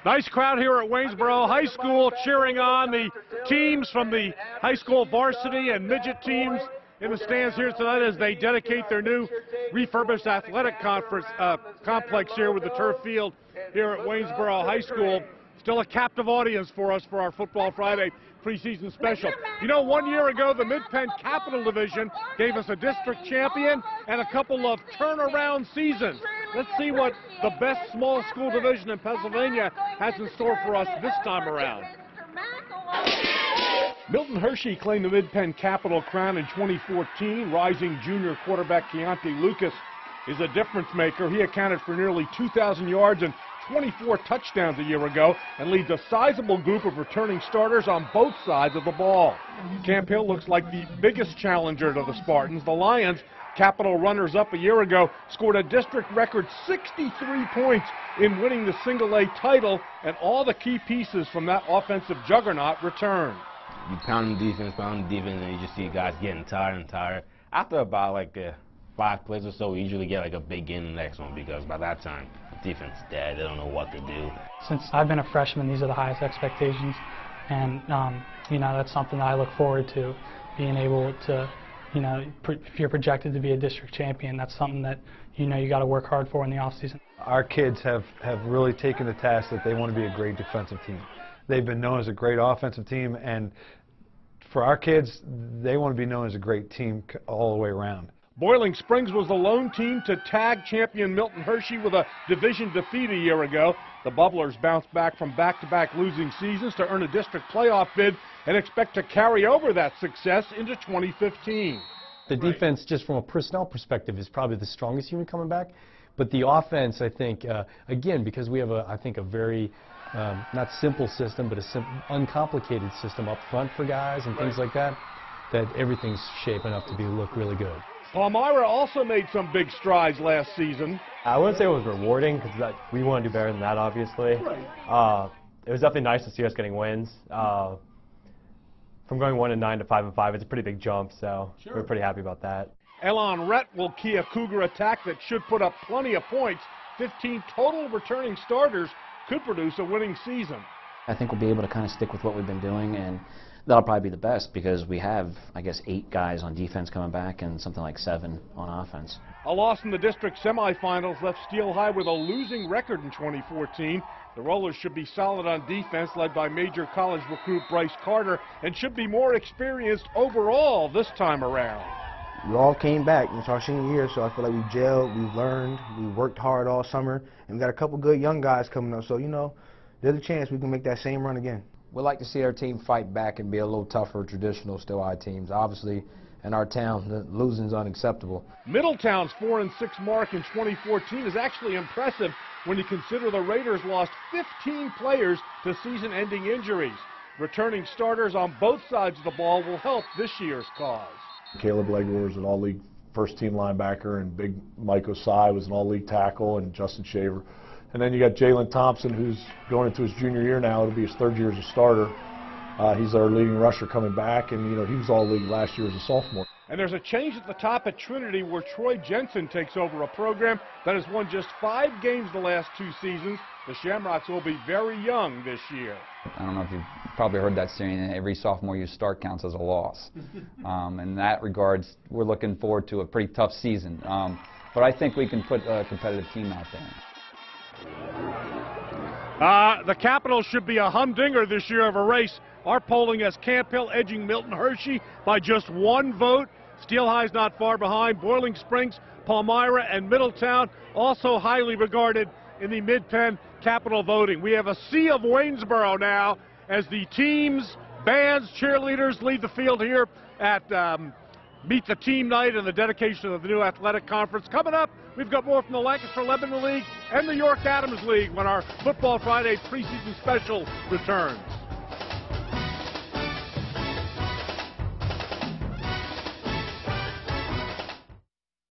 Nice crowd here at Waynesboro High School cheering on the teams from the high school varsity and midget teams in the stands here tonight as they dedicate their new refurbished athletic complex here with the turf field here at Waynesboro High School. Still a captive audience for us for our Football Friday preseason special. You know, 1 year ago, the Mid-Penn Capital Division gave us a district champion and a couple of turnaround seasons. Let's see what the best small school division in Pennsylvania has in store for us this time around. Milton Hershey claimed the Mid-Penn Capital crown in 2014. Rising junior quarterback Keontae Lucas is a difference maker. He accounted for nearly 2,000 yards and 24 touchdowns a year ago and leads a sizable group of returning starters on both sides of the ball. Camp Hill looks like the biggest challenger to the Spartans. The Lions, Capital runners-up a year ago, scored a district record 63 points in winning the single-A title, and all the key pieces from that offensive juggernaut returned. You pound the defense, and you just see guys getting tired and tired. After about like 5 plays or so, we usually get like a big game in the next one because by that time, the defense is dead. They don't know what to do. Since I've been a freshman, these are the highest expectations, and you know, that's something that I look forward to, being able to, you know, if you're projected to be a district champion, that's something that, you know, you got to work hard for in the offseason. Our kids have really taken the task that they want to be a great defensive team. They've been known as a great offensive team, and for our kids, they want to be known as a great team all the way around. Boiling Springs was the lone team to tag champion Milton Hershey with a division defeat a year ago. The Bubblers bounced back from back-to-back losing seasons to earn a district playoff bid and expect to carry over that success into 2015. The defense, just from a personnel perspective, is probably the strongest unit coming back. But the offense, I think, again, because we have, I think, a very not simple system, but uncomplicated system up front for guys and things like that, that everything's shaping up to look really good. Palmyra also made some big strides last season. I wouldn't say it was rewarding because we want to do better than that, obviously. It was definitely nice to see us getting wins. From going 1-9 to 5-5, it's a pretty big jump, so we're pretty happy about that. Elon Rhett will key a Cougar attack that should put up plenty of points. 15 total returning starters could produce a winning season. I think we'll be able to kind of stick with what we've been doing, and that'll probably be the best because we have, I guess, 8 guys on defense coming back and something like 7 on offense. A loss in the district semifinals left Steel High with a losing record in 2014. The Rollers should be solid on defense, led by major college recruit Bryce Carter, and should be more experienced overall this time around. We all came back. It's our senior year, so I feel like we gelled, we learned, we worked hard all summer, and we got a couple good young guys coming up. So, you know, there's a chance we can make that same run again. We'd like to see our team fight back and be a little tougher traditional Steel High teams. Obviously, in our town, the losing is unacceptable. Middletown's 4-6 mark in 2014 is actually impressive when you consider the Raiders lost 15 players to season-ending injuries. Returning starters on both sides of the ball will help this year's cause. Caleb Legler is an all-league first-team linebacker, and Big Mike Osai was an all-league tackle, and Justin Shaver. And then you got Jalen Thompson, who's going into his junior year now. It'll be his 3rd year as a starter. He's our leading rusher coming back, and you know he was all-league last year as a sophomore. And there's a change at the top at Trinity where Troy Jensen takes over a program that has won just 5 games the last 2 seasons. The Shamrocks will be very young this year. I don't know if you've probably heard that saying, every sophomore you start counts as a loss. In that regards, we're looking forward to a pretty tough season. But I think we can put a competitive team out there. The Capitals should be a humdinger this year of a race. Our polling has Camp Hill edging Milton Hershey by just 1 vote. Steel High's not far behind. Boiling Springs, Palmyra, and Middletown also highly regarded in the Mid-Penn Capital voting. We have a sea of Waynesboro now as the teams, bands, cheerleaders lead the field here at Meet the Team Night and the dedication of the new athletic conference. Coming up, we've got more from the Lancaster-Lebanon League and the York Adams League when our Football Friday preseason special returns.